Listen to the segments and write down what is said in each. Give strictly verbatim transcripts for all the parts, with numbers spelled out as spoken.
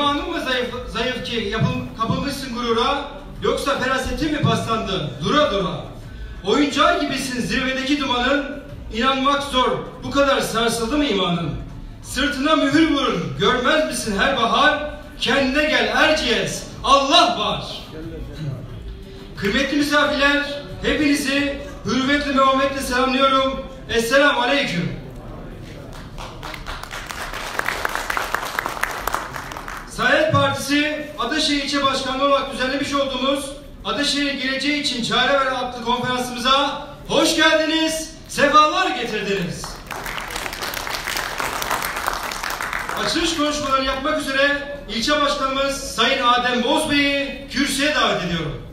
İmanın mı zayıf, zayıf ki yapıl, kapılmışsın gurura, yoksa ferasetin mi paslandı dura dura? Oyuncağı gibisin zirvedeki dumanın, inanmak zor, bu kadar sarsıldı mı imanın? Sırtına mühür vurur, görmez misin her bahar? Kendine gel Erciyes, Allah var. Kıymetli misafirler, hepinizi hürmetle ve muhabbetle selamlıyorum. Esselamu Aleyküm. Saadet Partisi Ataşehir İlçe Başkanlığı olarak düzenlemiş olduğumuz Ataşehir Geleceği için Çare Ver adlı konferansımıza hoş geldiniz, sefalar getirdiniz. Açılış konuşmalarını yapmak üzere ilçe başkanımız Sayın Adem Boz Bey'i kürsüye davet ediyorum.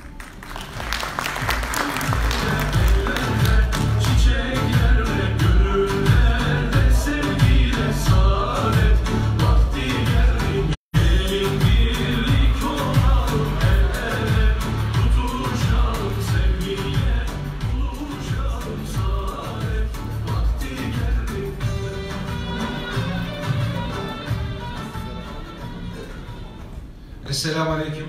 Esselamu Aleyküm.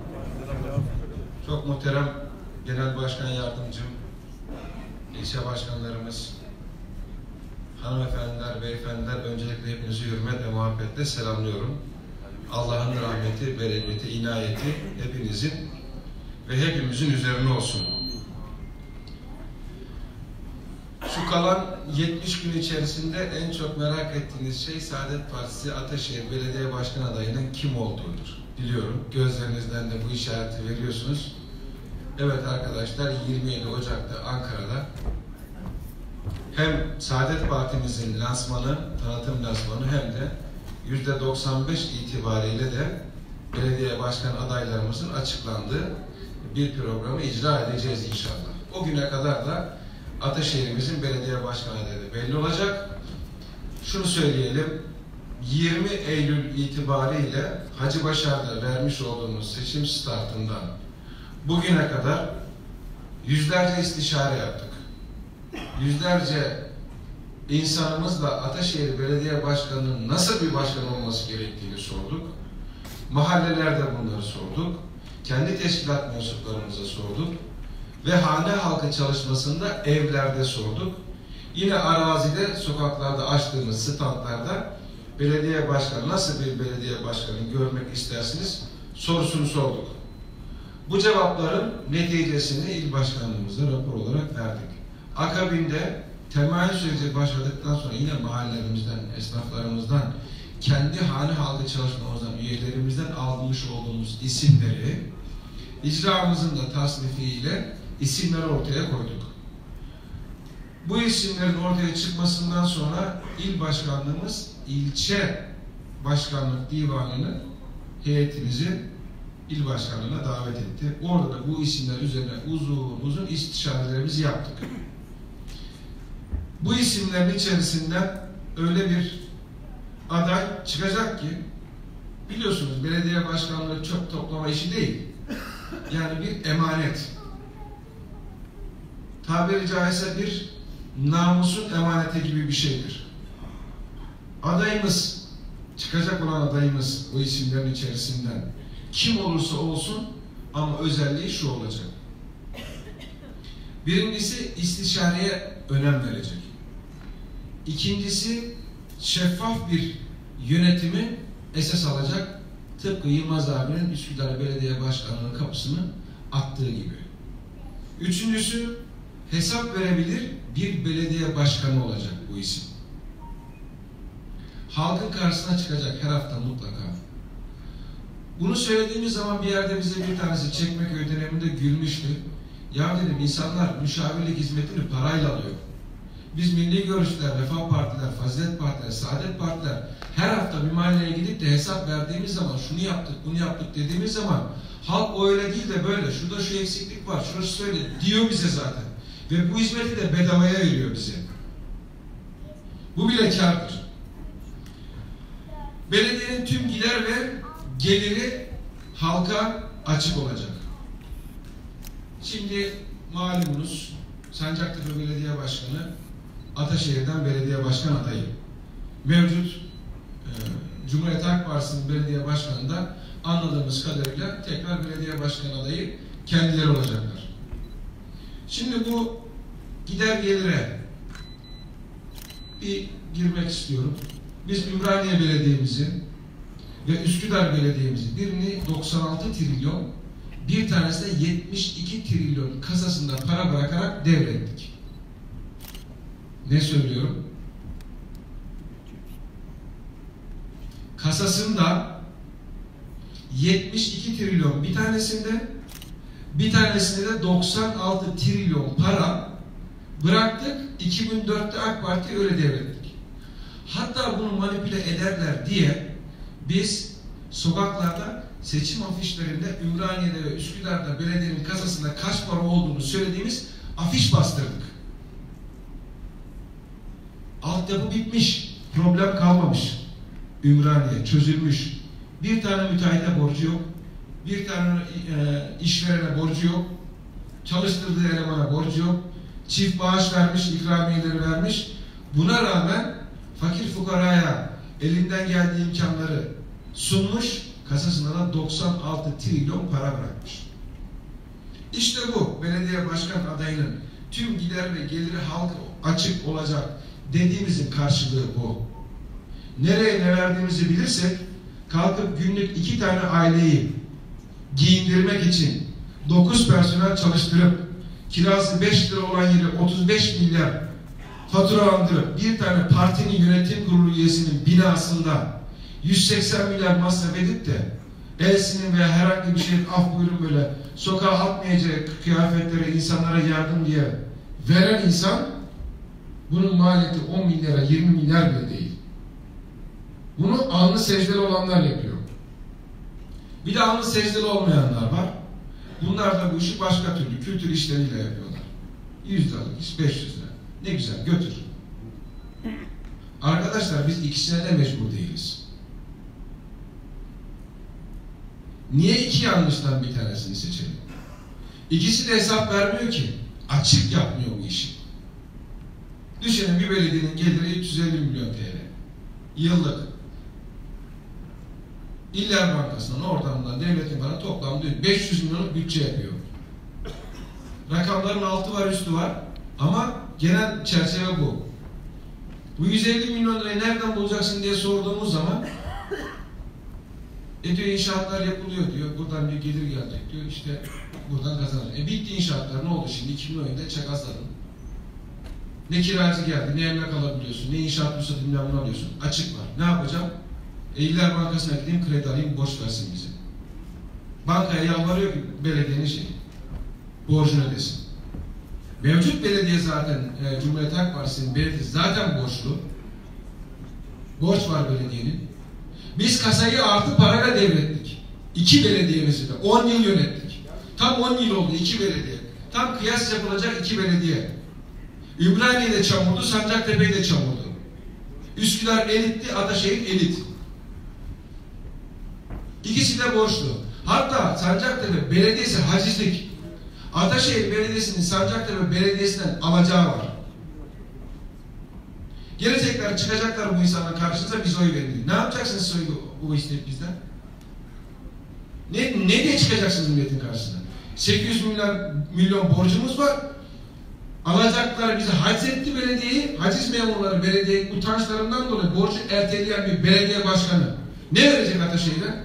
Çok muhterem Genel Başkan Yardımcım, ilçe başkanlarımız, hanımefendiler, beyefendiler, öncelikle hepinizi hürmet ve muhabbetle selamlıyorum. Allah'ın rahmeti, bereketi, inayeti hepinizin ve hepimizin üzerine olsun. Şu kalan yetmiş gün içerisinde en çok merak ettiğiniz şey Saadet Partisi Ataşehir Belediye Başkan adayının kim olduğudur. Biliyorum, gözlerinizden de bu işareti veriyorsunuz. Evet arkadaşlar, yirmi yedi Ocak'ta Ankara'da hem Saadet Partimizin lansmanı, tanıtım lansmanı hem de yüzde doksan beş itibariyle de belediye başkan adaylarımızın açıklandığı bir programı icra edeceğiz inşallah. O güne kadar da Ataşehir'imizin belediye başkan adayı belli olacak. Şunu söyleyelim, yirmi Eylül itibariyle Hacıbaşar'da vermiş olduğumuz seçim startından bugüne kadar yüzlerce istişare yaptık. Yüzlerce insanımızla Ataşehir Belediye Başkanı'nın nasıl bir başkan olması gerektiğini sorduk. Mahallelerde bunları sorduk. Kendi teşkilat mensuplarımıza sorduk. Ve hane halkı çalışmasında evlerde sorduk. Yine arazide, sokaklarda açtığımız standlarda belediye başkanı, nasıl bir belediye başkanı görmek istersiniz sorusunu sorduk. Bu cevapların neticesini il başkanlığımıza rapor olarak verdik. Akabinde temayül süreci başladıktan sonra yine mahallelerimizden, esnaflarımızdan, kendi hane halkı çalışmamızdan, üyelerimizden almış olduğumuz isimleri icramızın da tasnifiyle isimleri ortaya koyduk. Bu isimlerin ortaya çıkmasından sonra il başkanlığımız ilçe başkanlık divanını, heyetimizi il başkanlığına davet etti. Orada da bu isimler üzerine uzun uzun istişarelerimizi yaptık. Bu isimlerin içerisinden öyle bir aday çıkacak ki, biliyorsunuz belediye başkanlığı çok toplama işi değil. Yani bir emanet. Tabiri caizse bir namusun emaneti gibi bir şeydir. Adayımız, çıkacak olan adayımız o isimlerin içerisinden kim olursa olsun ama özelliği şu olacak. Birincisi istişareye önem verecek. İkincisi şeffaf bir yönetimi esas alacak. Tıpkı Yılmaz abinin Üsküdar Belediye Başkanlığı'nın kapısını attığı gibi. Üçüncüsü hesap verebilir bir belediye başkanı olacak bu isim. Halkın karşısına çıkacak her hafta mutlaka. Bunu söylediğimiz zaman bir yerde bize bir tanesi Çekmeköy döneminde gülmüştü. Ya dedim, insanlar müşavirlik hizmetini parayla alıyor. Biz milli görüşler, Refah Partiler, Fazilet Partiler, Saadet Partiler her hafta bir mahalleye gidip de hesap verdiğimiz zaman şunu yaptık, bunu yaptık dediğimiz zaman halk o öyle değil de böyle, şurada şu eksiklik var, şurası söyle diyor bize zaten. Ve bu hizmeti de bedavaya veriyor bize. Bu bile kârdır. Belediyenin tüm gider ve geliri halka açık olacak. Şimdi malumunuz Sancaktepe Belediye Başkanı Ataşehir'den belediye başkan adayı. Mevcut e, Cumhuriyet Halk Partisi'nin belediye başkanında anladığımız kadarıyla tekrar belediye başkanı adayı kendileri olacaklar. Şimdi bu gider gelire bir girmek istiyorum. Biz Ümraniye Belediye'mizi ve Üsküdar Belediye'mizi birini doksan altı trilyon, bir tanesi de yetmiş iki trilyon kasasında para bırakarak devrettik. Ne söylüyorum? Kasasında yetmiş iki trilyon bir tanesinde, bir tanesinde de doksan altı trilyon para bıraktık. iki bin dörtte AK Parti öyle devrettik. Hatta bunu manipüle ederler diye biz sokaklarda seçim afişlerinde Ümraniye'de ve Üsküdar'da belediyenin kasasında kaç para olduğunu söylediğimiz afiş bastırdık. Altyapı bitmiş, problem kalmamış. Ümraniye çözülmüş. Bir tane müteahhite borcu yok. Bir tane e, işverene borcu yok. Çalıştırdığı elemana borcu yok. Çift bağış vermiş, ikramiyeleri vermiş. Buna rağmen fakir fukaraya elinden geldiği imkanları sunmuş. Kasasına da doksan altı trilyon para bırakmış. İşte bu belediye başkan adayının tüm gider ve geliri halka açık olacak dediğimizin karşılığı bu. Nereye ne verdiğimizi bilirsek, kalkıp günlük iki tane aileyi giyindirmek için dokuz personel çalıştırıp kirası beş lira olan yeri otuz beş milyar faturalandırıp bir tane partinin yönetim kurulu üyesinin binasında yüz seksen milyar masraf edip de elsinin veya herhangi bir şeyin af buyurun böyle sokağa atmayacak kıyafetlere insanlara yardım diye veren insan, bunun maliyeti on milyara yirmi milyar bile değil. Bunu alnı secdeli olanlar yapıyor. Bir de alnı secdeli olmayanlar var. Bunlar da bu işi başka türlü kültür işleriyle yapıyorlar. yüz liralık iş, beş yüz lira. Ne güzel, götür. Arkadaşlar biz ikisine de mecbur değiliz. Niye iki yanlıştan bir tanesini seçelim? İkisi de hesap vermiyor ki. Açık yapmıyor bu işi. Düşünün, bir belediyenin geliri üç yüz elli milyon T L. Yıllık. İller Bankası'ndan, oradan da devletin bana toplam beş yüz milyonluk bütçe yapıyor. Rakamların altı var, üstü var. Ama genel çerçeve bu. Bu yüz elli milyon lirayı nereden bulacaksın diye sorduğumuz zaman e diyor, inşaatlar yapılıyor diyor. Buradan bir gelir gelecek diyor. İşte buradan kazanacak. E bitti inşaatlar. Ne oldu şimdi? iki bin on yedide çakasladın. Ne kiracı geldi, ne emlak alabiliyorsun, ne inşaat ruhsatı bilmem ne alıyorsun. Açık var. Ne yapacağım? E, İller Bankası'na gideyim, kredi alayım, borç versin bize. Bankaya yalvarıyor ki belediyenin şeyi, borcunu ödesin. Mevcut belediye zaten, e, Cumhuriyet Halk Partisi'nin belediyesi zaten borçlu. Borç var belediyenin. Biz kasayı artı parayla devrettik. İki belediyemizi de on yıl yönettik. Tam on yıl oldu iki belediye. Tam kıyas yapılacak iki belediye. Ümraniye'de çamurdu, Sancaktepe'de çamurdu. Üsküdar elitti, Ataşehir elit. İkisi de borçlu. Hatta Sancaktepe Belediyesi hacizlik. Ataşehir Belediyesi'nin Sancaktepe Belediyesi'nden alacağı var. Gelecekler, çıkacaklar bu insanların karşınıza, biz oy verin. Ne yapacaksınız siz bu isteyip bizden? Ne, ne diye çıkacaksınız milletin karşısına? sekiz yüz milyar milyon borcumuz var. Alacaklar bizi haciz etti belediyeyi. Haciz memurları belediye utançlarından dolayı borcu erteleyen bir belediye başkanı ne verecek Ataşehir'e?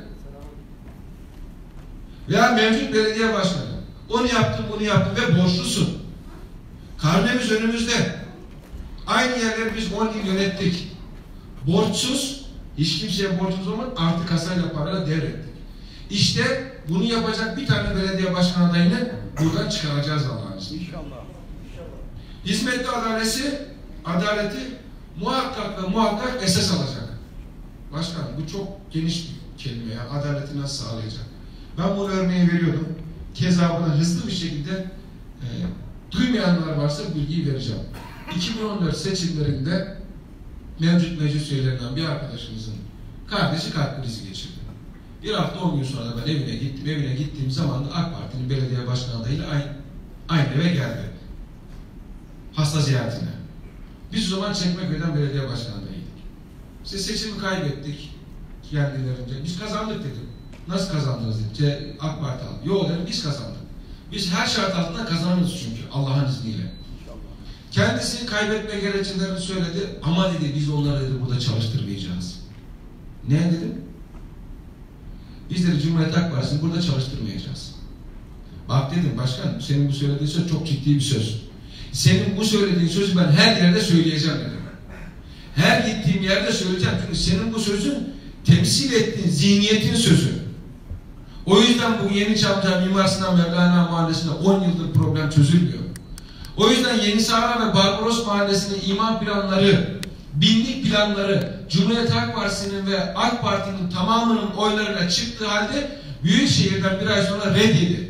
Veya mevcut belediye başkanı. Onu yaptım, bunu yaptım ve borçlusun. Karnemiz önümüzde. Aynı yerleri biz on yıl yönettik. Borçsuz, hiç kimseye borcumuz olmadı, artı kasayla parayla devrettik. İşte bunu yapacak bir tane belediye başkan adayını buradan çıkaracağız Allah'ın izniyle. İnşallah. Hizmetli adaleti, adaleti muhakkak ve muhakkak esas alacak. Başkan, bu çok geniş bir kelime ya. Adaleti nasıl sağlayacak? Ben bunu örneği veriyordum. Keza buna hızlı bir şekilde e, duymayanlar varsa bilgiyi vereceğim. iki bin on dört seçimlerinde mevcut meclis üyelerinden bir arkadaşımızın kardeşi kalp krizi geçirdi. Bir hafta on gün sonra ben evine gittim. Evine gittiğim zaman da AK Parti'nin belediye başkan adayıyla aynı, aynı eve geldi. Hasta ziyaretine. Biz o zaman Çekmeköy'den belediye başkan adayıydık. İşte seçimi kaybettik. kendilerince. Biz kazandık dedim. Nasıl kazandınız dedi. AK Parti aldı. Yok dedim, biz kazandık. Biz her şart altında kazanırız çünkü Allah'ın izniyle. Kendisi kaybetme gerekçelerini söyledi ama dedi biz onları dedi burada çalıştırmayacağız. Ne dedim? Biz dedi Cumhuriyet Halk Partisi'ni burada çalıştırmayacağız. Bak dedim başkan, senin bu söylediğin söz çok ciddi bir söz. Senin bu söylediğin sözü ben her yerde söyleyeceğim dedim. Her gittiğim yerde söyleyeceğim çünkü senin bu sözün temsil ettiğin zihniyetin sözü. O yüzden bu Yeni Çamca Mimar Sinan Mevlana Mahallesi'nde on yıldır problem çözülmüyor. O yüzden Yeni Sahra ve Barbaros Mahallesi'nin imar planları, binlik planları Cumhuriyet Halk Partisi'nin ve AK Parti'nin tamamının oylarıyla çıktığı halde Büyükşehir'den bir ay sonra reddedildi.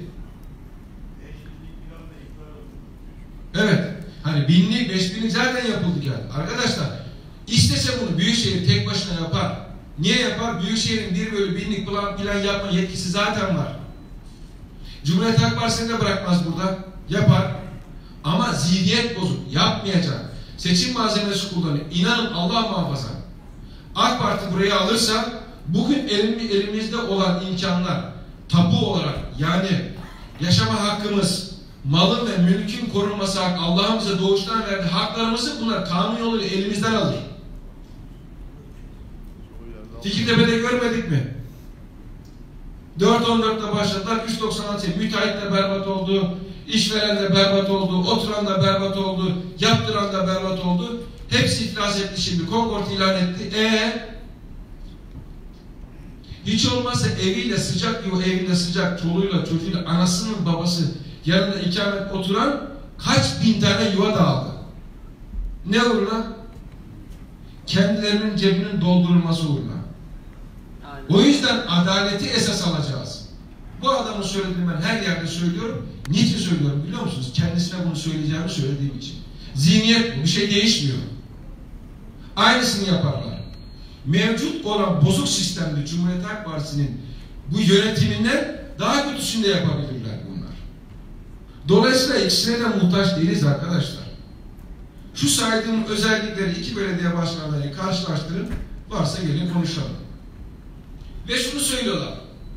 Evet. Hani binlik, beş binlik zaten yapıldı yani. Arkadaşlar istese bunu Büyükşehir tek başına yapar. Niye yapar? Büyükşehir'in bir bölü binlik plan, plan yapma yetkisi zaten var. Cumhuriyet Halk Partisi'ni de bırakmaz burada. Yapar. Ama zihniyet bozuk. Yapmayacak. Seçim malzemesi kullanıyor. İnanın Allah muhafaza. AK Parti burayı alırsa bugün elim, elimizde olan imkanlar tabu olarak yani yaşama hakkımız, malın ve mülkün korunması hakkı, Allah'ın bize doğuştan verdiği haklarımızı bunlar kanun yoluyla elimizden alır. Fikirtepe'de görmedik mi? dört on dörtte başladılar, üç doksan altı müteahhit de berbat oldu, işveren de berbat oldu, oturan da berbat oldu, yaptıran da berbat oldu. Hepsi iflas etti şimdi, Concord ilan etti. Eee? Hiç olmazsa eviyle sıcak yuva, evinde sıcak, çoluğuyla, çocuğuyla, anasının babası yanında ikamet oturan kaç bin tane yuva dağıldı. Ne uğruna? Kendilerinin cebinin doldurulması uğruna. O yüzden adaleti esas alacağız. Bu adamın söylediğini ben her yerde söylüyorum. Niçin söylüyorum biliyor musunuz? Kendisine bunu söyleyeceğimi söylediğim için. Zihniyet bu, bir şey değişmiyor. Aynısını yaparlar. Mevcut olan bozuk sistemde Cumhuriyet Halk Partisi'nin bu yönetiminden daha kötüsünü de yapabilirler bunlar. Dolayısıyla ikisine de muhtaç değiliz arkadaşlar. Şu saydığım özellikleri iki belediye başkanlarıyla karşılaştırın, varsa gelin konuşalım. Ve şunu söylüyorlar.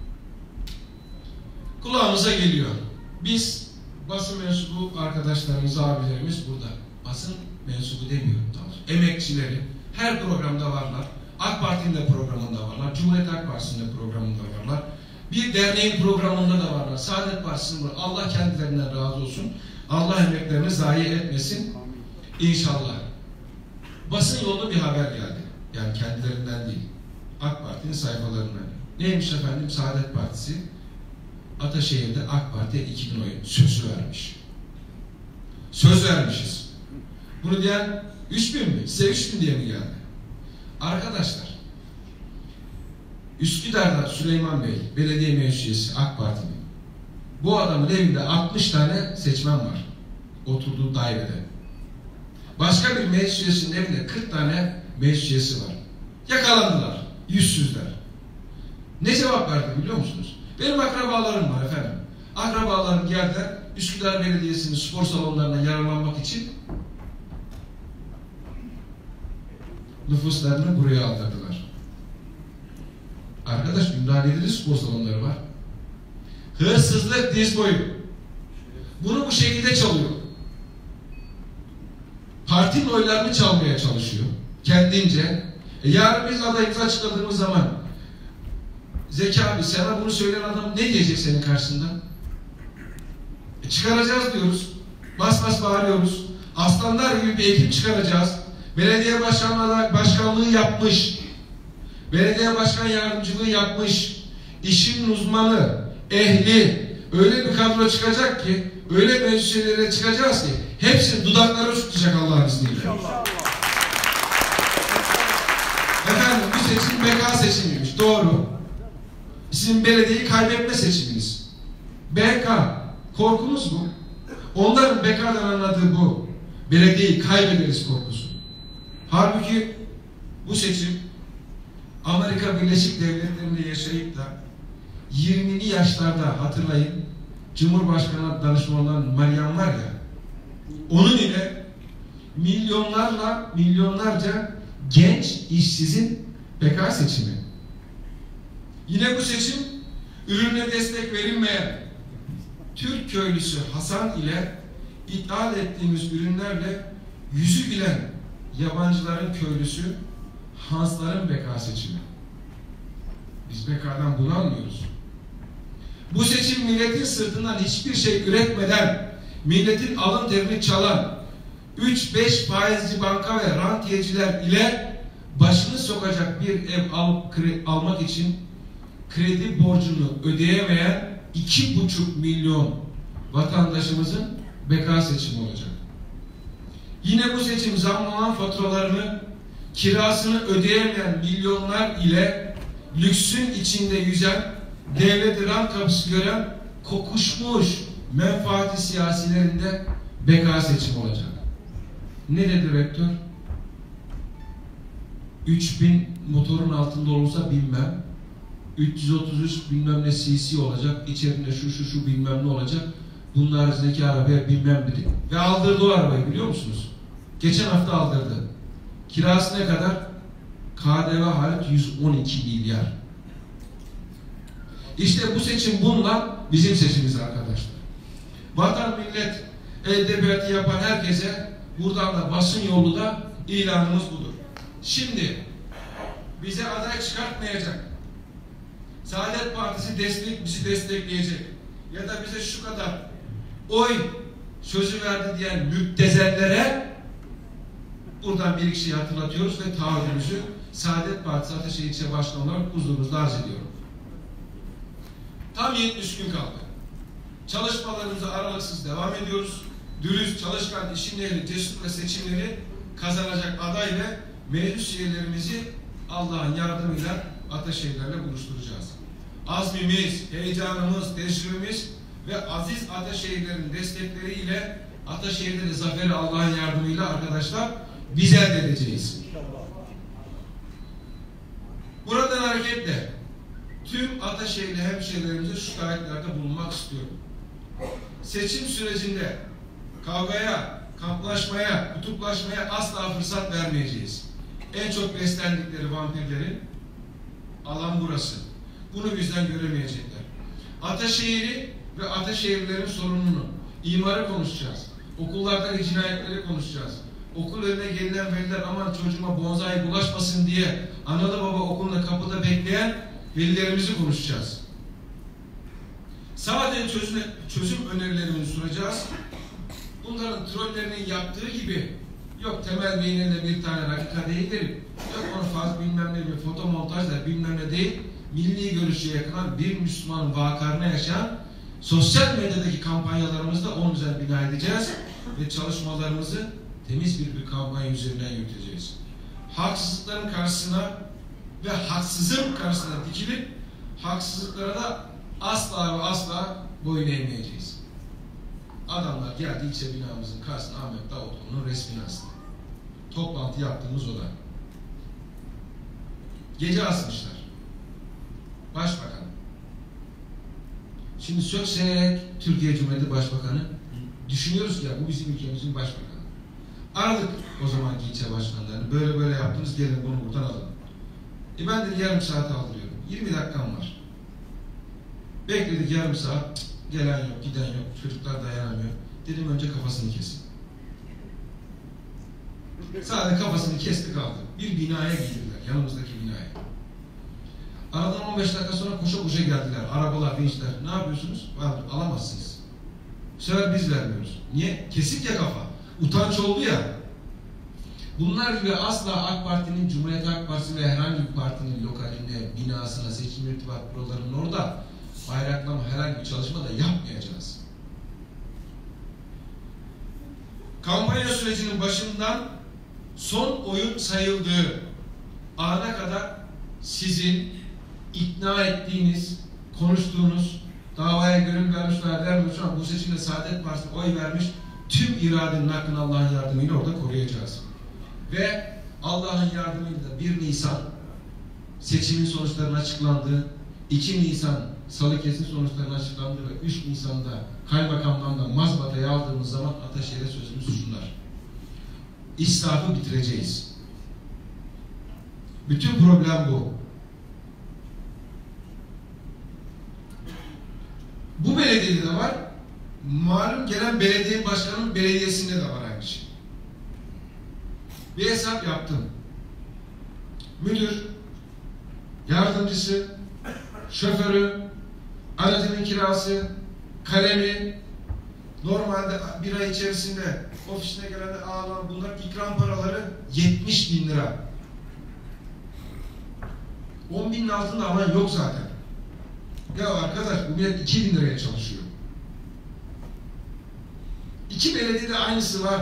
Kulağımıza geliyor. Biz basın mensubu arkadaşlarımız, abilerimiz burada. Basın mensubu demiyorum daha. Emekçileri her programda varlar. AK Parti'nin de programında varlar. Cumhuriyet Halk Partisi'nin de programında varlar. Bir derneğin programında da varlar. Saadet Partisi'nin var. Allah kendilerinden razı olsun. Allah emeklerini zayi etmesin. İnşallah. Basın yolunda bir haber geldi. Yani kendilerinden değil. AK Parti'nin sayfalarından. Neymiş efendim? Saadet Partisi Ataşehir'de AK Parti'ye iki bin oy sözü vermiş. Söz vermişiz. Bunu diyen üç bin mi? Size üç bin diye mi geldi? Arkadaşlar, Üsküdar'da Süleyman Bey, belediye meclis üyesi AK Parti'nin. Bu adamın evinde altmış tane seçmen var. Oturduğu dairede. Başka bir meclis üyesinin evinde kırk tane meclis üyesi var. Yakalandılar. Yüzsüzler. Ne cevap verdi biliyor musunuz? Benim akrabalarım var efendim. Akrabalarım geldi Üsküdar Belediyesi'nin spor salonlarına yararlanmak için nüfuslarını buraya aldırdılar. Arkadaş Ümraniye'de spor salonları var. Hırsızlık diz boyu. Bunu bu şekilde çalıyor. Partinin oylarını çalmaya çalışıyor. Kendince. E yarın biz adayımızı açıkladığımız zaman Zeki abi sana bunu söyleyen adam ne diyecek senin karşısında? E çıkaracağız diyoruz. Bas bas bağırıyoruz. Aslanlar gibi bir ekip çıkaracağız. Belediye başkanlığı, başkanlığı yapmış. Belediye başkan yardımcılığı yapmış. İşin uzmanı, ehli, öyle bir kadro çıkacak ki, öyle meclislere çıkacağız ki hepsinin dudakları tutacak Allah'ın izniyle. İnşallah. Efendim bu seçim B K seçimiymiş. Doğru. Sizin belediyeyi kaybetme seçiminiz. B K. Korkunuz bu. Onların B K'dan anladığı bu. Belediyeyi kaybederiz korkusu. Halbuki bu seçim Amerika Birleşik Devletleri'nde yaşayıp da yirmili yaşlarda hatırlayın Cumhurbaşkanı danışmanından Meryem var ya, onun ile milyonlarla milyonlarca genç işsizin B K seçimi. Yine bu seçim ürüne destek verilmeyen Türk köylüsü Hasan ile ithal ettiğimiz ürünlerle yüzü gülen yabancıların köylüsü Hansların beka seçimi. Biz bekadan bunu anlıyoruz. Bu seçim milletin sırtından hiçbir şey üretmeden, milletin alın terini çalan üç beş faizci banka ve rantiyeciler ile başını sokacak bir ev al, kre, almak için kredi borcunu ödeyemeyen iki buçuk milyon vatandaşımızın beka seçimi olacak. Yine bu seçim zamlanan faturalarını, kirasını ödeyemeyen milyonlar ile lüksün içinde yüzen, devleti rant kapısı gören kokuşmuş menfaati siyasilerinde beka seçimi olacak. Ne dedi rektör? üç bin motorun altında olursa bilmem, üç yüz otuz üç bilmem ne cc olacak, içerisinde şu şu şu bilmem ne olacak, bunun haricindeki arabaya bilmem dedi. Ve aldırdı o arabayı, biliyor musunuz? Geçen hafta aldırdı. Kirası ne kadar? K D V hariç yüz on iki milyar. İşte bu seçim bununla bizim seçimimiz arkadaşlar. Vatan millet edebiyatı yapan herkese buradan da basın yolu da ilanımız budur. Şimdi bize aday çıkartmayacak, Saadet Partisi destek bizi destekleyecek ya da bize şu kadar oy sözü verdi diyen müptezellere buradan bir iki şey hatırlatıyoruz ve taahhüdümüzü Saadet Partisi Ataşehir İlçe Başkanı olarak huzurunuzda arz ediyorum. Tam yetmiş gün kaldı. Çalışmalarımıza aralıksız devam ediyoruz. Dürüst, çalışkan, işin ehli, cesur ve seçimleri kazanacak aday ve meclis üyelerimizi Allah'ın yardımıyla Ataşehirlerle buluşturacağız. Azmimiz, heyecanımız, tecrübemiz ve aziz Ataşehirlerin destekleriyle Ataşehir'de de zaferi Allah'ın yardımıyla arkadaşlar biz elde edeceğiz. Buradan hareketle tüm Ataşehirli hemşehrilerimize şu taahhütlerde bulunmak istiyorum. Seçim sürecinde kavgaya, kamplaşmaya, kutuplaşmaya asla fırsat vermeyeceğiz. En çok beslendikleri vampirlerin alan burası. Bunu bizden göremeyecekler. Ataşehir'i ve Ataşehirlilerin sorununu, imarı konuşacağız. Okullardaki cinayetleri konuşacağız. Okul önüne gelinen veliler aman çocuğuma bonzai bulaşmasın diye analı baba okulunda kapıda bekleyen velilerimizi konuşacağız. Sadece çözüm, çözüm önerilerini sunacağız. Bunların trollerinin yaptığı gibi yok Temel Bey'in eline bir tane rakika değildir, yok onu fazla bilmem ne bir foto montajla bilmem ne değil, milli görüşe yakınan bir Müslümanın vakarına yaşayan sosyal medyadaki kampanyalarımızda onun üzerine bina edeceğiz ve çalışmalarımızı temiz bir, bir kampanya üzerinden yürüteceğiz. Haksızlıkların karşısına ve haksızın karşısına dikilip haksızlıklara da asla ve asla boyun eğmeyeceğiz. Adamlar geldi ilçe binamızın karşısına Ahmet Davutoğlu'nun resmini astı. Toplantı yaptığımız oda. Gece asmışlar. Başbakan. Şimdi söksek Türkiye Cumhuriyeti Başbakanı düşünüyoruz ki ya bu bizim ülkemizin başbakanı. Aradık o zamanki ilçe başkanlarını. Böyle böyle yaptınız, gelin bunu buradan alın. E ben de yarım saat aldırıyorum. yirmi dakikam var. Bekledik yarım saat. Cık, gelen yok, giden yok. Çocuklar dayanamıyor. Dedim önce kafasını kesin. Sadece kafasını kesti kaldı. Bir binaya girdiler. Yanımızdaki binaya. Aradan on beş dakika sonra koşa koşa geldiler. Arabalar, vinçler. Ne yapıyorsunuz? Alamazsınız. Bu sefer biz vermiyoruz. Niye? Kesik ya kafa. Utanç oldu ya. Bunlar gibi asla AK Parti'nin, Cumhuriyet Halk Partisi ve herhangi bir partinin lokaline, binasına, seçim irtibat bürolarının orada bayraklama herhangi bir çalışma da yapmayacağız. Kampanya sürecinin başından son oyun sayıldığı ana kadar sizin ikna ettiğiniz, konuştuğunuz, davaya gönül vermiş ve vermiş ama bu seçimde Saadet Partisi'ne oy vermiş tüm iradenin hakkını Allah'ın yardımıyla orada koruyacağız. Ve Allah'ın yardımıyla da bir Nisan seçimin sonuçlarının açıklandığı, iki Nisan salı kesin sonuçlarının açıklandığı ve üç Nisan'da kaymakamdan da mazbataya aldığımız zaman Ataşehir'e sözümüz şunlar. İsrafı bitireceğiz. Bütün problem bu. belediyede de var. Malum gelen belediye başkanının belediyesinde de var aynı şey. Bir hesap yaptım. Müdür, yardımcısı, şoförü, aracının kirası, kalemi, normalde bir ay içerisinde ofisine gelen ağlar, bunlar ikram paraları yetmiş bin lira. on binin altında alan yok zaten. Ya arkadaş, bu millet iki bin liraya çalışıyor. İki belediyede aynısı var.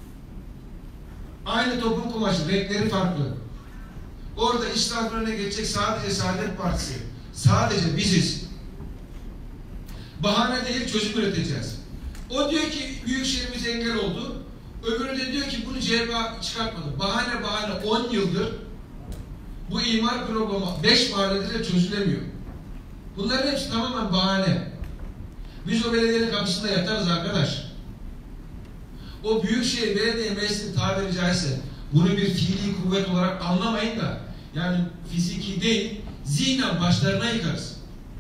Aynı topun kumaşı, renkleri farklı. Orada İslam'ın önüne geçecek sadece Saadet Partisi. Sadece biziz. Bahane değil, çözüm üreteceğiz. O diyor ki Büyükşehir'imiz engel oldu. Öbürü de diyor ki bunu C H P çıkartmadı. Bahane bahane on yıldır bu imar programı beş mahallede de çözülemiyor. Bunların hepsi tamamen bahane. Biz o belediyenin kapısında yatarız arkadaş. O Büyükşehir Belediye Meclisi'nin tabiri caizse bunu bir fiili kuvvet olarak anlamayın da, yani fiziki değil, zihnen başlarına yıkarız.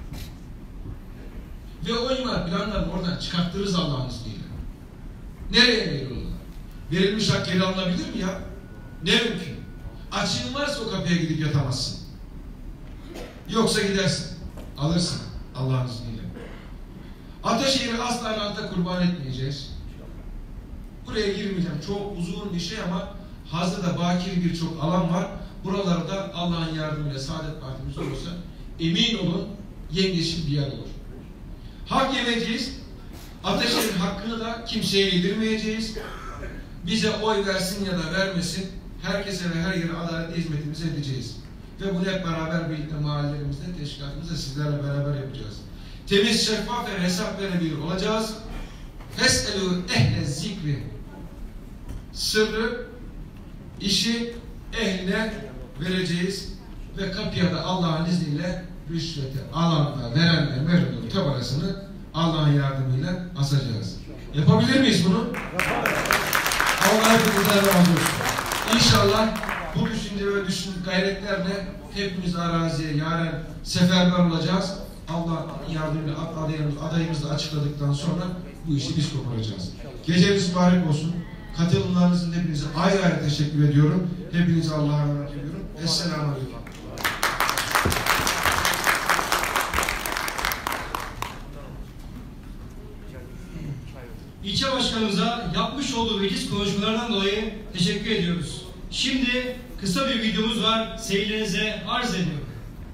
Ve o imar planlarını oradan çıkarttırırız Allah'ın izniyle. Nereye veriyorlar? Verilmiş hak geri alınabilir mi ya? Ne mümkün? Açığın varsa o kapıya gidip yatamazsın. Yoksa gidersin. Alırsın Allah'ın izniyle. Ataşehir'i asla alanda kurban etmeyeceğiz. Buraya girmeyeceğim. Çok uzun bir şey ama hazırda bakir birçok alan var. Buralarda Allah'ın yardımıyla Saadet Partimiz olursa emin olun yemyeşil bir yer olur. Hak yemeyeceğiz. Ataşehir'in hakkını da kimseye yedirmeyeceğiz. Bize oy versin ya da vermesin, herkese ve her yere adalet hizmetimizi edeceğiz. Ve bunu hep beraber birlikte mahallelerimizde, teşkilatımızda sizlerle beraber yapacağız. Temiz, şeffaf ve hesap verebilir olacağız. Fes'elû ehle zikri. Sırrı, işi ehline vereceğiz ve kapıya da Allah'ın izniyle rüşveti alanla, verenle, verenle tabarasını Allah'ın yardımıyla asacağız. Yapabilir miyiz bunu? Allah hepimizden razı olsun. İnşallah bu düşünce ve düşün gayretlerle hepimiz araziye yaren seferber olacağız. Allah'ın yardımıyla adayımız, adayımızı açıkladıktan sonra bu işi biz koparacağız. Geceniz mübarek olsun. Katılımlarınızın hepinize ayrı ayrı teşekkür ediyorum. Hepinize Allah'a emanet ediyorum. Esselamu Aleyküm. İlçe başkanımıza yapmış olduğu veciz konuşmalarından dolayı teşekkür ediyoruz. Şimdi kısa bir videomuz var. Seyirlerinize arz ediyorum.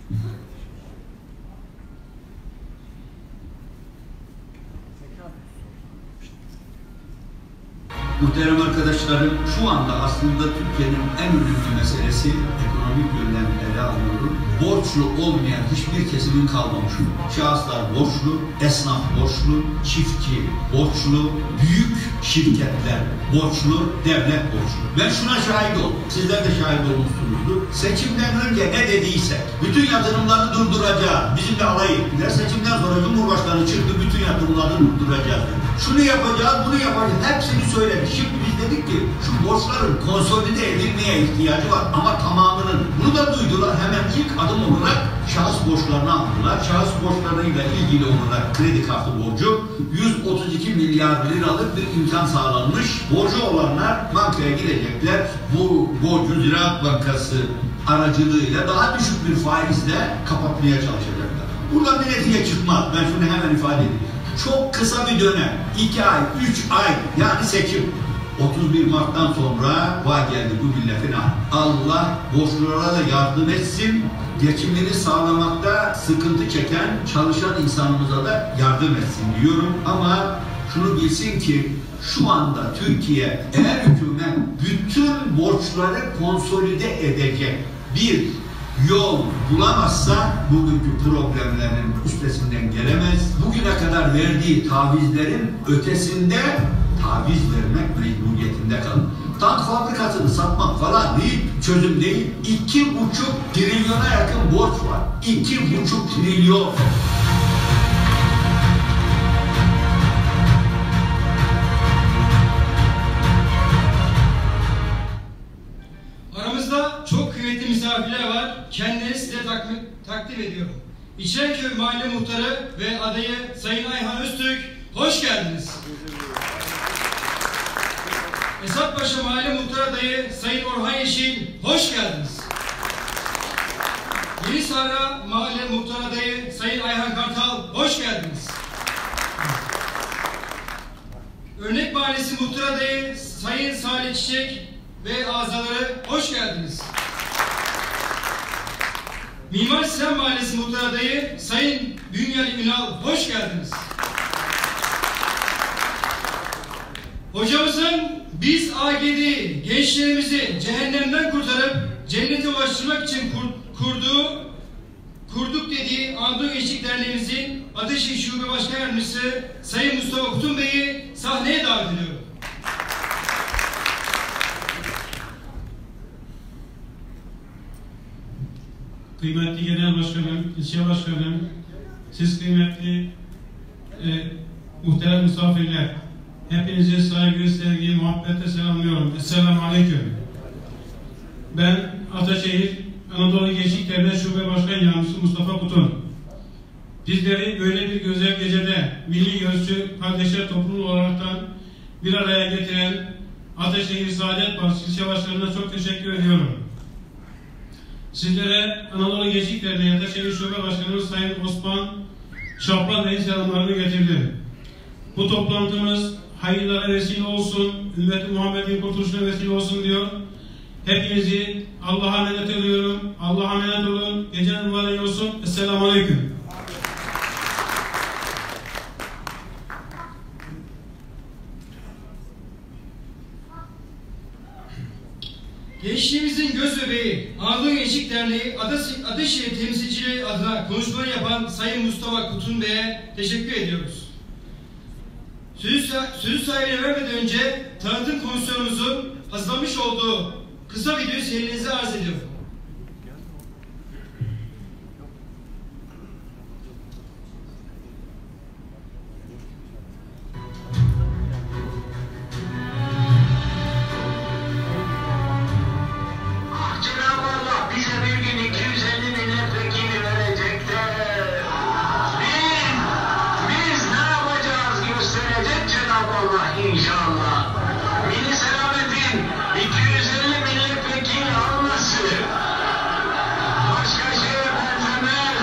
Muhterem arkadaşlarım, şu anda aslında Türkiye'nin en önemli meselesi ekonomik yönden ele alıyorum. Borçlu olmayan hiçbir kesimin kalmamışı. Şahıslar borçlu, esnaf borçlu, çiftçi borçlu, büyük şirketler borçlu, devlet borçlu. Ben şuna şahit oldum. Sizler de şahit olmuşsunuzdur. Seçimden önce ne dediysek, bütün yatırımları durduracağız. Bizimle alay ettiler. Seçimden sonra Cumhurbaşkanı çıktı, bütün yatırımları durduracağız. Şunu yapacağız, bunu yapacağız. Hepsini söyledi. Şimdi biz dedik ki şu borçların konsolide edilmeye ihtiyacı var ama tamamının. Bunu da duydular. Hemen ilk adım olarak şahıs borçlarını aldılar. Şahıs borçlarıyla ilgili olarak kredi kartı borcu yüz otuz iki milyar liralık bir imkan sağlanmış. Borcu olanlar bankaya gidecekler. Bu borcu Ziraat Bankası aracılığıyla daha düşük bir faizle kapatmaya çalışacaklar. Buradan bir netice çıkmaz. Ben şunu hemen ifade edeyim. Çok kısa bir dönem, iki ay, üç ay, yani seçim. otuz bir Mart'tan sonra vay geldi bu milletin hali. Allah borçlulara da yardım etsin, geçimini sağlamakta sıkıntı çeken, çalışan insanımıza da yardım etsin diyorum. Ama şunu bilsin ki şu anda Türkiye, eğer hükümet bütün borçları konsolide edecek bir yol bulamazsa bugünkü problemlerin üstesinden gelemez. Bugüne kadar verdiği tavizlerin ötesinde taviz vermek mecburiyetinde kalır. Tank fabrikasını satmak falan değil, çözüm değil. İki buçuk trilyona yakın borç var. İki buçuk trilyon. Aramızda çok kıymetli misafirler var. Kendileri size takdim, takdim ediyorum. İçerköy Mahalle Muhtarı ve adayı Sayın Ayhan Öztürk, hoş geldiniz. Esatpaşa Mahalle Muhtarı adayı Sayın Orhan Yeşil, hoş geldiniz. Yenisara Mahalle Muhtarı adayı Sayın Ayhan Kartal, hoş geldiniz. Örnek Mahallesi Muhtarı adayı Sayın Salih Çiçek ve azaları, hoş geldiniz. Mimar Sinan Mahallesi Muhtarı adayı Sayın Bünyali Ünal, hoş geldiniz. Hocamızın biz A G D'yi, gençlerimizi cehennemden kurtarıp cennete ulaştırmak için kur, kurduğu, kurduk dediği Anadolu Gençlik Derneğimizin Ataşehir Şube Başkan Yardımcısı Sayın Mustafa Kutun Bey'i sahneye davet ediyorum. Kıymetli Genel Başkanım, İlçe Başkanım, siz kıymetli e, muhterem misafirler, hepinizi saygı, sevgi, muhabbetle selamlıyorum. Esselamu Aleyküm. Ben Ataşehir Anadolu Gençlik Derneği Şube Başkan Yardımcısı Mustafa Kutun. Bizleri böyle bir güzel gecede milli gözcü kardeşler topluluğu olaraktan bir araya getiren Ataşehir Saadet Partisi İlçe Başkanı'na çok teşekkür ediyorum. Sizlere Anadolu Gençlik Derneği Ataşehir Şube Başkanımız Sayın Osman Şahbaz Bey'in selamlarını getirdi. Bu toplantımız hayırlara vesile olsun, Ümmet-i Muhammed'in kurtuluşuna vesile olsun diyor. Hepinizi Allah'a emanet ediyorum. Allah'a emanet olun. Geceniz mübarek olsun. Esselamu Aleyküm. Gençliğimizin göz bebeği Anadolu Gençlik Derneği Ataşehir temsilciliği adına konuşmaları yapan Sayın Mustafa Kutun Bey'e teşekkür ediyoruz. Sözü, sözü sahibine vermeden önce tanıtım komisyonumuzun hazırlamış olduğu kısa videoyu serinize arz ediyorum. İnşallah. Milli Selamet'in iki yüz elli milletvekili alması başka şeye benzemez.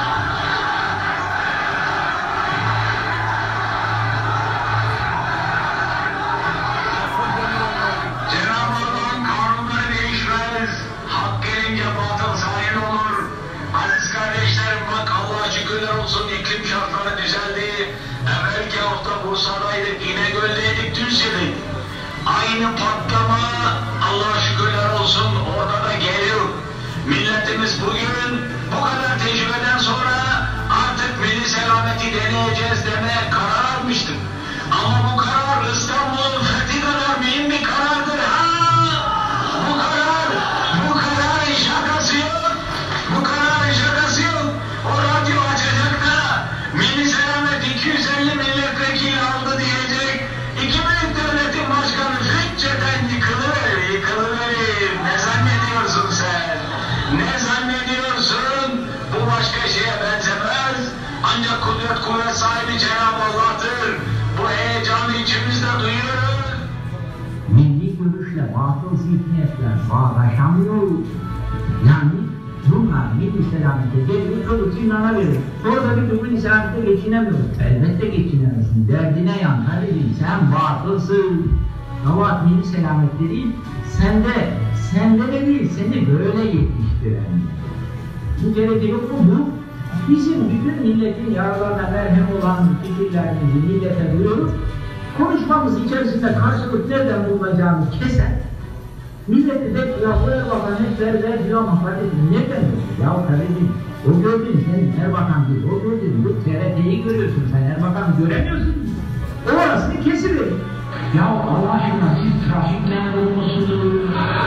Cenab-ı Allah'ın kanunları değişmez. Hak gelince batıl zahin olur. Aziz kardeşlerim, bak Allah'a şükürler olsun, iklim şartları düzeldi. Evvelki hafta Bursa'daydık, İnegöl'deydik, Düzce'deydik. Aynı patlama Allah'a şükürler olsun orada da geliyor. Milletimiz bugün bu kadar tecrübeden sonra artık milli selameti deneyeceğiz demeye karar almıştır. Ama bu karar İstanbul'un fethi kadar mühim bir karardır. Ha! Bu karar, bu kararın şakası yok. Bu kararın şakası yok. O radyo açacak da milli selamet iki yüz elli milletvekili aldı diyecek. İki büyük devletin başkanı hücceten yıkılıverir, yıkılıverir. Ne zannediyorsun sen? Ne zannediyorsun? Bu başka şeye benzemez. Ancak kudret kuvvet sahibi Cenab-ı Allah'tır. Bu heyecanı içimizde duyuyoruz. Milli görüşle batıl zihniyetler bağdaşamıyor. Yani bunlar milli selamete geliyor, kılıç inana verir. Sonra da bir milli selamete geçinemiyoruz. Elbette geçinemezsin. Derdine yan kardeşim, sen batılsın. Ama milli selamet değil, sende, sende de değil, seni böyle yetiştiren. Bu gerek yok mu bu? Bizim bütün milletin yaralarına merhem olan fikirlerimizi millete duyuyoruz. Konuşmamız içerisinde karşılık nereden bulunacağını keser. Milleti de ya böyle bakan hep verler diyor ama kardeşim nereden diyor? Ya kardeşim o gördüğün senin Erbakan değil, o gördüğün bu T R T'yi görüyorsun, sen Erbakan'ı göremiyorsun. O arasını kesiverir. Ya Allah aşkına siz trafik memuru musunuz?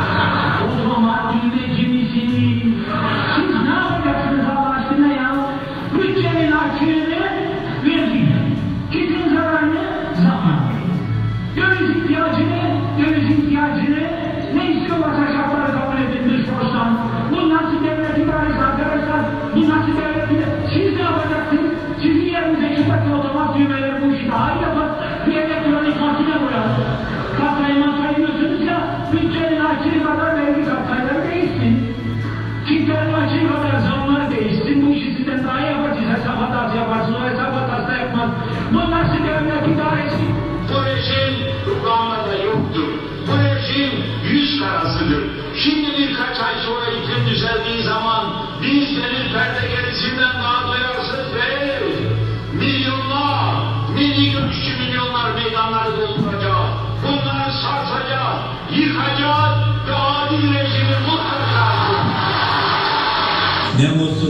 Otomotiv misiniz? Siz ne yapacaksınız Allah aşkına ya? Bütçenin açığını verdik. Kitin zararını zaman. Döviz ihtiyacını, döviz ihtiyacını ne istiyorlarsa şartları kabul edilmiş borçtan. Bu nasıl devlet idaresi arkadaşlar? Bu nasıl devlet idaresi?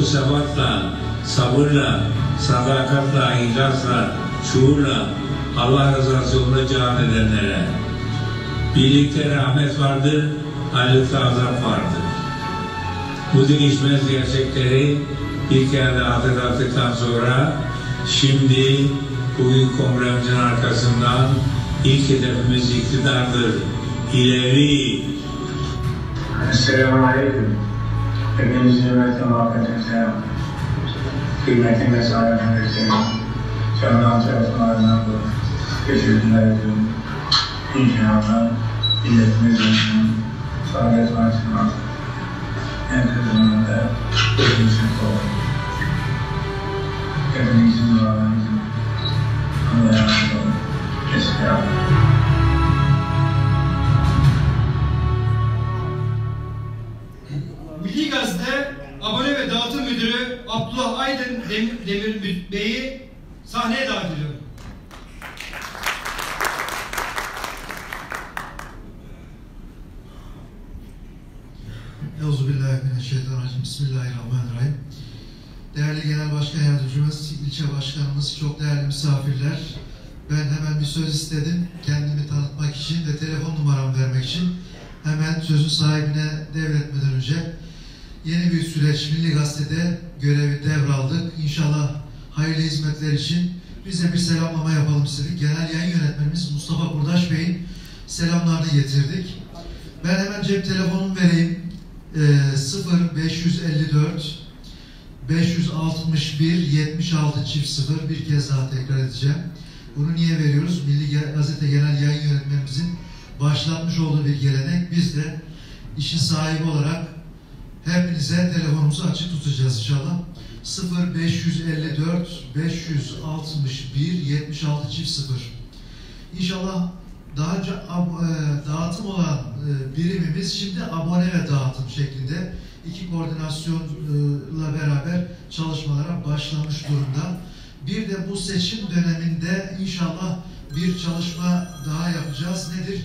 sebatla, sabırla, sadakatle, ihlasla, şuurla Allah rızası yolunda cihad edenlere. Birlikte rahmet vardır, ayrılıkta azap vardır. Bu değişmez gerçekleri bir kere daha hatırlattıktan sonra şimdi bugün kongremizin arkasından ilk hedefimiz iktidardır. İleri! Esselamu Aleyküm. Hepinizi hürmetle muhabbetle selam. Kıymetli mesai kardeşlerim, candan çalışmalarından bu teşekkürler ediyorum. İnşallah milletimizin Saadet Partisi'nin en kısa zamanda görüşmek olur. Hepinizin dualarınızın Allah'a emanet olun. Esselamu Aleyküm. Milli Gazete abone ve dağıtım müdürü Abdullah Aydın Demir, Demir Bey'i sahneye davet ediyorum. Euzubillahimineşşeytanirracim. Bismillahirrahmanirrahim. Değerli Genel Başkan Yardımcımız, ilçe başkanımız, çok değerli misafirler. Ben hemen bir söz istedim. Kendimi tanıtmak için ve telefon numaramı vermek için. Hemen sözün sahibine devretmeden önce yeni bir süreç Milli Gazete'de görevi devraldık. İnşallah hayırlı hizmetler için biz de bir selamlama yapalım istedik. Genel Yayın Yönetmenimiz Mustafa Kurdaş Bey'in selamlarını getirdik. Ben hemen cep telefonumu vereyim. Ee, sıfır beş yüz elli dört beş yüz altmış bir yetmiş altı çift sıfır, bir kez daha tekrar edeceğim. Bunu niye veriyoruz? Milli Gazete Genel Yayın Yönetmenimizin başlatmış olduğu bir gelenek. Biz de işin sahibi olarak hepinize telefonumuzu açık tutacağız inşallah. sıfır beş yüz elli dört beş yüz altmış bir yetmiş altı çift sıfır. İnşallah daha önce dağıtım olan birimimiz şimdi abone ve dağıtım şeklinde iki koordinasyonla beraber çalışmalara başlamış durumda. Bir de bu seçim döneminde inşallah bir çalışma daha yapacağız. Nedir?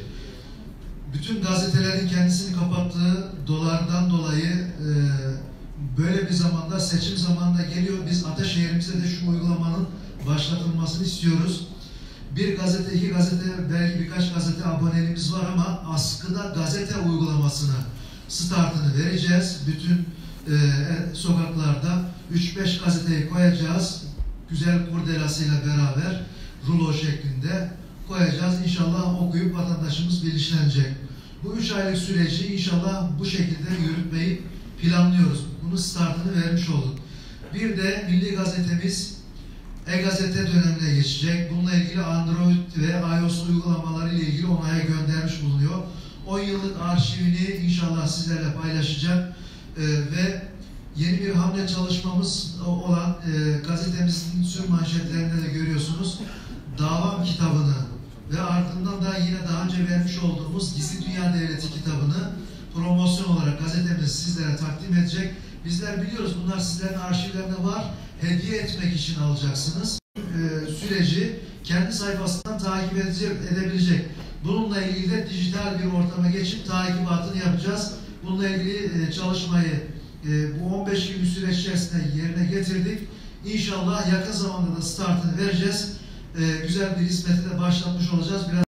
Bütün gazetelerin kendisini kapattığı dolardan dolayı e, böyle bir zamanda, seçim zamanında geliyor. Biz Ataşehir'imize de şu uygulamanın başlatılmasını istiyoruz. Bir gazete, iki gazete, belki birkaç gazete aboneliğimiz var ama askıda gazete uygulamasını, startını vereceğiz. Bütün e, sokaklarda üç beş gazeteyi koyacağız. Güzel kurdelasıyla beraber rulo şeklinde koyacağız. İnşallah okuyup vatandaşımız bilinçlenecek. Bu üç aylık süreci inşallah bu şekilde yürütmeyi planlıyoruz. Bunun startını vermiş olduk. Bir de Milli Gazetemiz E-Gazete dönemine geçecek. Bununla ilgili Android ve iOS uygulamaları ile ilgili onaya göndermiş bulunuyor. on yıllık arşivini inşallah sizlerle paylaşacak ee, ve yeni bir hamle çalışmamız olan e, gazetemizin sür manşetlerinde de görüyorsunuz. Davam kitabını ve ardından da yine daha önce vermiş olduğumuz Gizli Dünya Devleti kitabını promosyon olarak gazetemiz sizlere takdim edecek. Bizler biliyoruz, bunlar sizlerin arşivlerinde var. Hediye etmek için alacaksınız. Ee, süreci kendi sayfasından takip edecek, edebilecek. Bununla ilgili de dijital bir ortama geçip takibatını yapacağız. Bununla ilgili e, çalışmayı e, bu on beş gün süreç içerisinde yerine getirdik. İnşallah yakın zamanda da startını vereceğiz. E, güzel bir hizmeti de başlatmış olacağız. Biraz